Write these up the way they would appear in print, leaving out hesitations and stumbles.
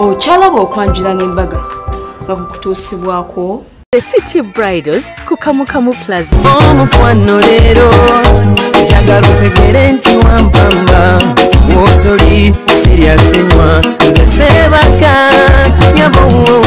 Ochalaba okwanjula n'embaga nga kukutuusibwako The City Bridals ku Kamukamu Plaza. Omukwano leero njagala otegere nti wampamba wotoli siryasenywa nze sebaka nyabo.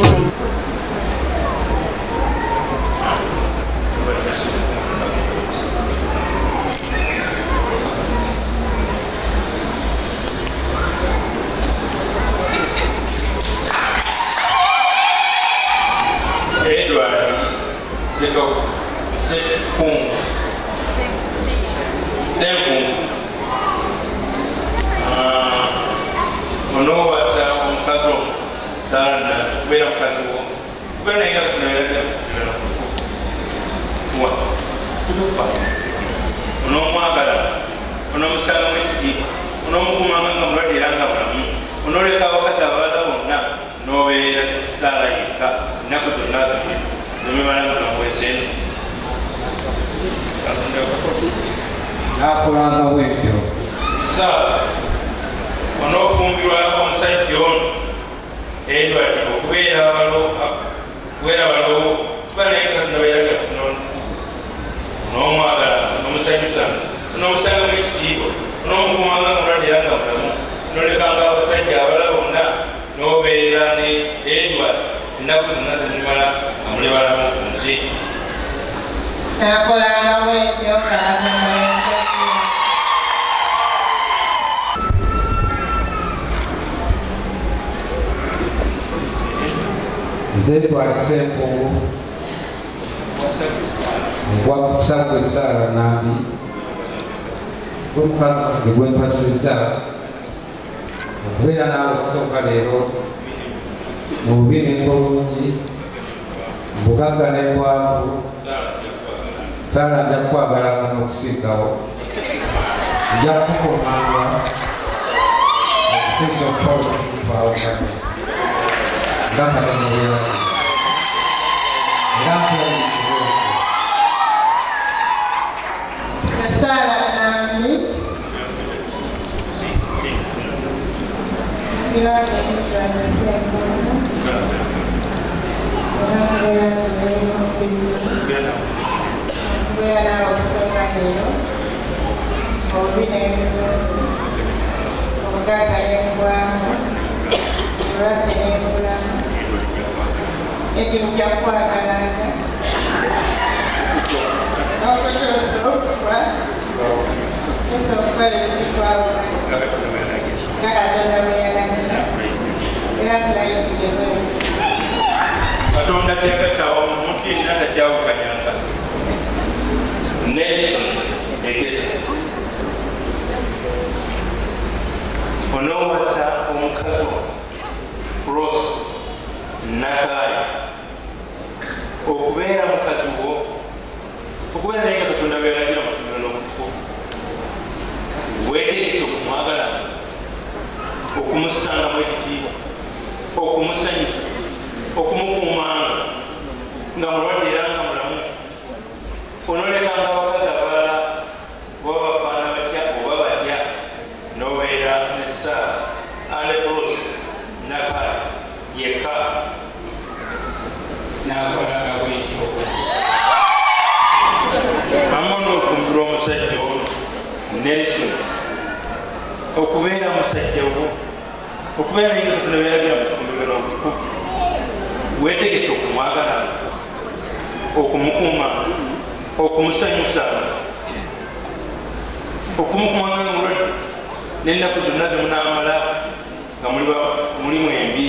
Sara nami kumpaka ngwempasiza okubeera naawe okusooka leero mu bubi n'obulungi bugagga n'ebwavu Sara nja kukwagala n'okusiikawo nja kukukomanga okutuusa okufawo n'okufawukana nga Katonda bwe yalagira era nkulabira Sara nami Katonda teyagattawo omuntu yenna takyawukanyanga. Nelson Egesa onoowasa omukazi Rose Nakaya okubeera mukazi wo okubeera naye nga Katonda beeragira mu Katonda n'omutukuvu weetegese okumwagala okumussangamu ekitiibwa okumusanyusa okumukuumanga nga mulwadde era nga mulamu onolekanga abakazi abalala oba bafaana batya oba batya n'obeera ne Sara ane Bruce Nakaya yekka n'akolanga bwetyo ammo n'ofumbirwa omusajja ono Nelson okubeera musajja wo okubeera naye nga Katonda beeragira mu kufumbirwa n'obutukuvu weetegese okumwagala okumukuuma okumusanyusa okumukumanga nga mulwadde n'ennaku zonna zemunaamala nga mulimu embi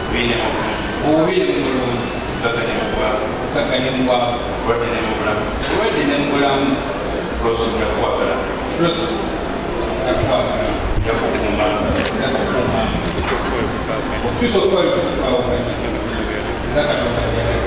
bine mulungi kakanye mubwavu wadde nemubulamu rosi nakwagala yakukuma okutuusa okukwawukanya nga katonda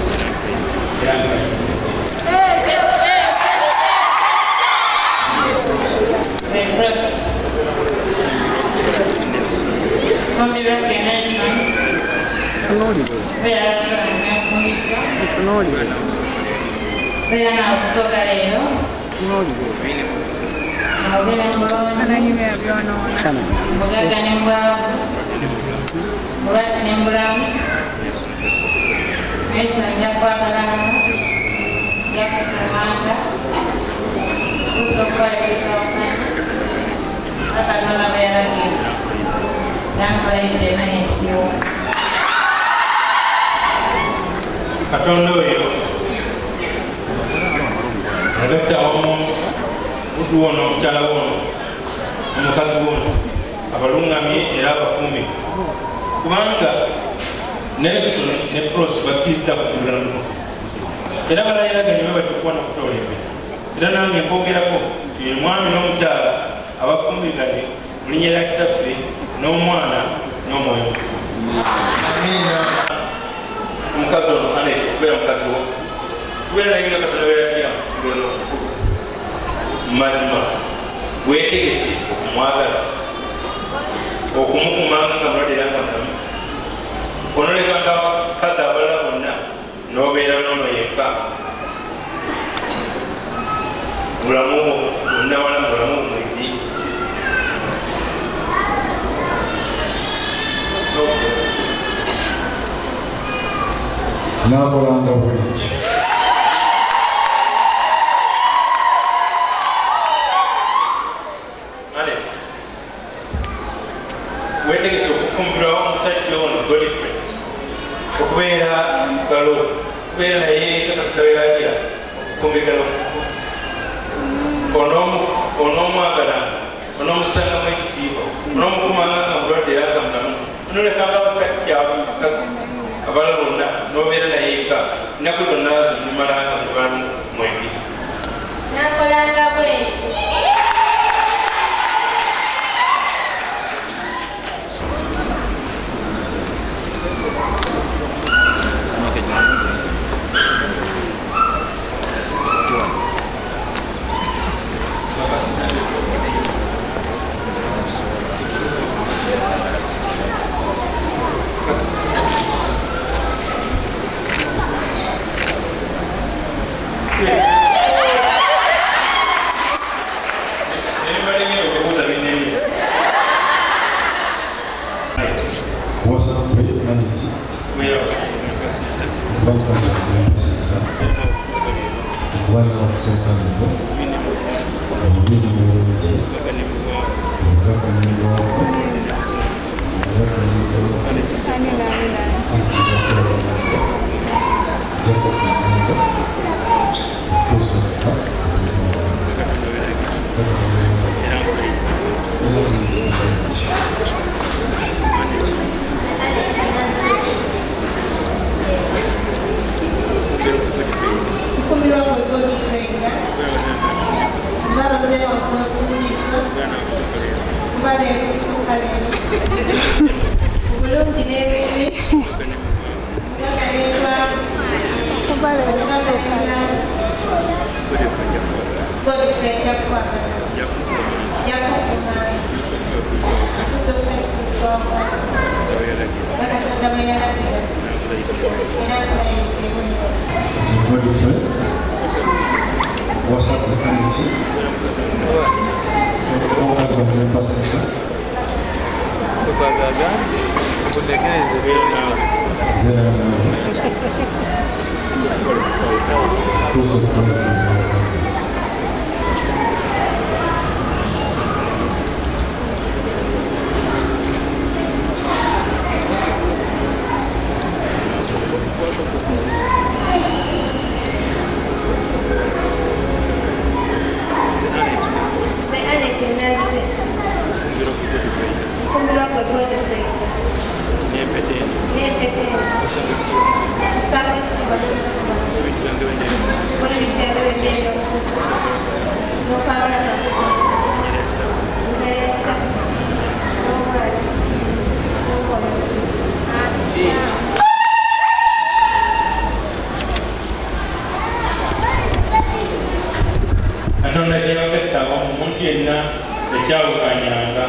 katonda oyo agatta awamu buddu wono omukyala wono omukazi wono abalungamye era abakuumi kubanga Nelson ne Pros bakkiriza kugulamu era balayiraganye bwe batyokuba nokutoola emmere era nange mbogerako ye mwami n'omukyala abafumbiganye mu linnya lya kitaffe n'omwana n'omwoyo omukazi ono Anet okubeera mukazi wo kubeera naye nga katonda beeragira mutulono mazima weetegese okumwagala okumukumanga nga mulwadde era nga mulamu onolekanga bakazi abalala bonna n'obeera noono yekka bulamu bwo bonna walamu bulamu bumwebbi nakolanga bweki wetegese okufumbirwawo omusajja ono Godfrey okubeera galo okubeera naye katakutabeeragira okufumbigalo onoomwagala onoomusangamu ekitiibwa onoomukumanga nga mulwadde era nga mulamu onolekanga abasajja abakazi abala bonna n'obeera naye eka ennaku zonna zimumalanga mubalamu mwembi nakolanga bweki Kumbira kwa Katonda kyebagattako omuntu yenna ekyawukanyanga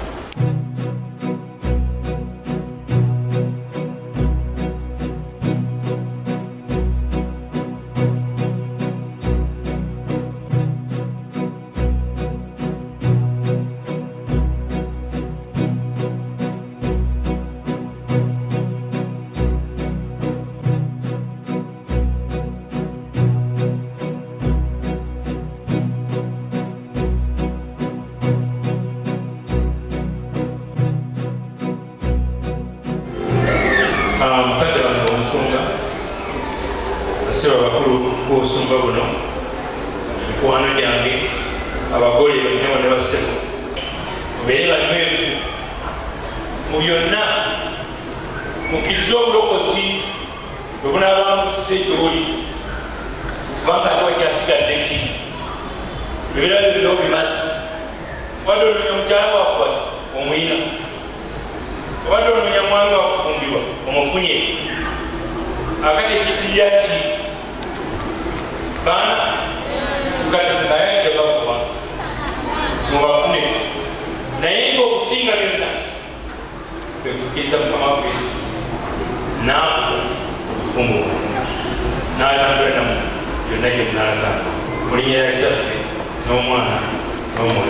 mukadde wange omusumba aseba bakulu b'obusumba buno mikwano gyange abagole banyabo ne basebo mubeere banywevu mu byonna mukkirize obulokozi bwe bunaabambuse gy'oli kubanga ate wakyasigadde ki ebibeera byonna obimaze obadde onoonya omukyala wakubaza omuyina obadde onoonya mwami wakufumbirwa omufunye akati ekiddirira ki baana naye bakuwa mubafune naye ngaokusinga byonna kwekukkiriza mukama wa kristo naawe obufumbo n'atambula namu byonna gye munalaga mu linnya lya kitaffe n'omwana n'omwoyo.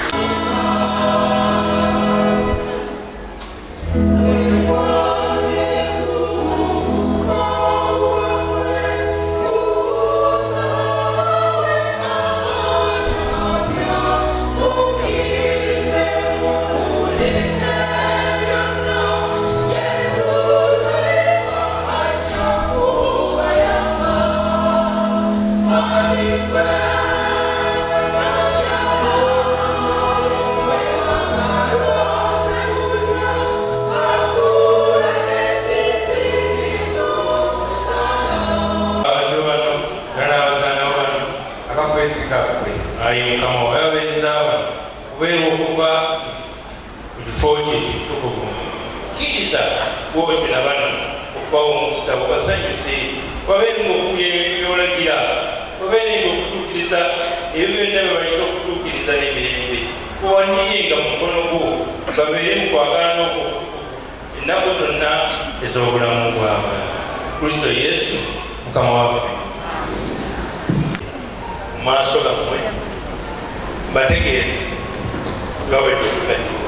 Ayi mukama wabeeza kubeera okuva ku kifo kye ekitukuvu kkiriza bwotera bano okubawa omukisa bubasanyuse babeerenga okulya ebyolagira babeerenga okutuukiriza ebyo byonna bye balina okutuukiriza n'emirembe bawanirenga mu mukono gwo babeere mu kwagala n'okutukuvu ennaku zonna ez'obulamu bwabwe. Kristo Yesu mukama waffe mu maaso gammwe bategeeze bawedde okugattibwa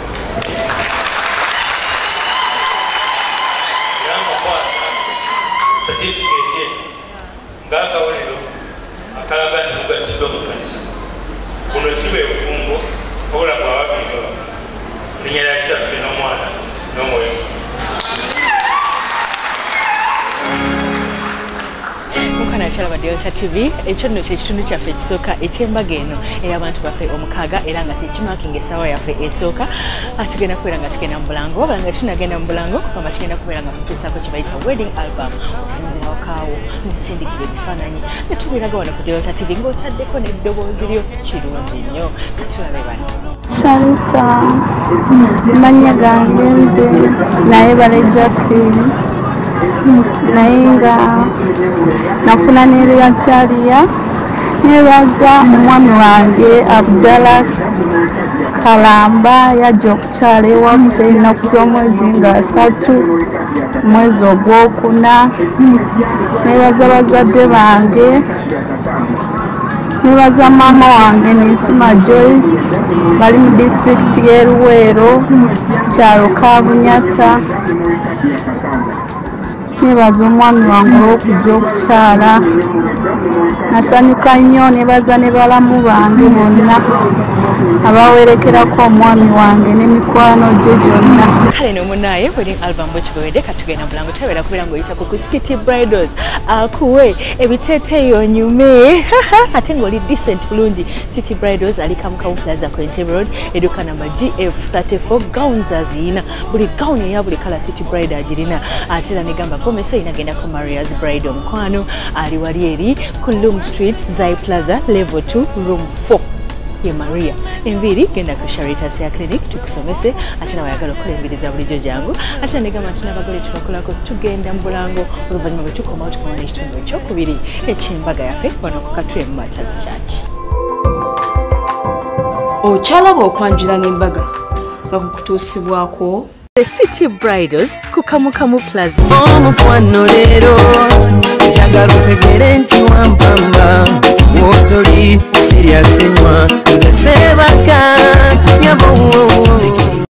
era mukwasa satifikeeti ng'akawuliro akalaga nti mugattiddwa mu kkanisa buno si bwe bufumbo wabula bwababiri baba linnya lya kitaffe n'omwana n'omwoyo. Mukana chalaba Delta TV ekyo nno kyekitundu kyaffe ekisooka eky'embaga eno ey'abantu baffe omukaaga era nga tekimakinga essaawa yaffe esooka tugenda kubeera nga tugenda mu bulango wabula nga tunagenda mu bulango kugamba tugenda kubeera nga tutuusaako kye bayita wedding album okusinziira wakaawo nsindikira ebifaananyi ne tubeeraga wano ku Delta TV ng'otaddeko n'eddoboozi lyo kirungi nnyo katulabe bano. Sharita manya gange nze naye bale Jacqueline naye nga nafuna n'erya Chalia nebaza omwami wange Abdallah Kalamba yajja okukyala ewaffe ennaku z'omwezi nga 3 mwezi ogwokuna. Nebaza bazadde bange, nebaza maama wange Ninsima Joyce bali mu disitulikiti y'e Luweero kyalo Kabunyata. Nebaza omwami wange olw'okujja okukyala. Nasanyuka nnyo nebaza ne balamu bange bonna abawerekerako omwami wange n'emikwano gye gyonna. kale n'omunaye wedding album bwekiwedde katugenda mulango tebera kubeera ng'oyitako ku City Bridals akuwe ebiteeteeyo onyume ate ng'oli decent bulungi. City Bridals ali Kamukamu Plaza ku Entebbe Road edduka namba GF34 gowns aziyina buli gown eya buli kala City Bridal agirina ate era negamba promise inagenda ku Maria's Bridal omukwano ali wali eri ku Loom Street Zai Plaza level 2 room 4 ye Maria enviri genda ku Charitas ya clinic tukusomese ate nawe ayagala okukola enviri za bulijjo jangu ate negamba nti n'abagole tubakolako tugenda mu bulango oluvannyuma bwe tukoma tukomawo n'ekitundu ekyokubiri eky'embaga yaffe wano ku Katwe Martyrs Church. Okyalaba okwanjula n'embaga nga kukutuusibwako The City Bridals ku Kamukamu Plaza. Omukwano leero njagala otegere nti wampamba wotoli serious nnyo nze Sseebaka nyabo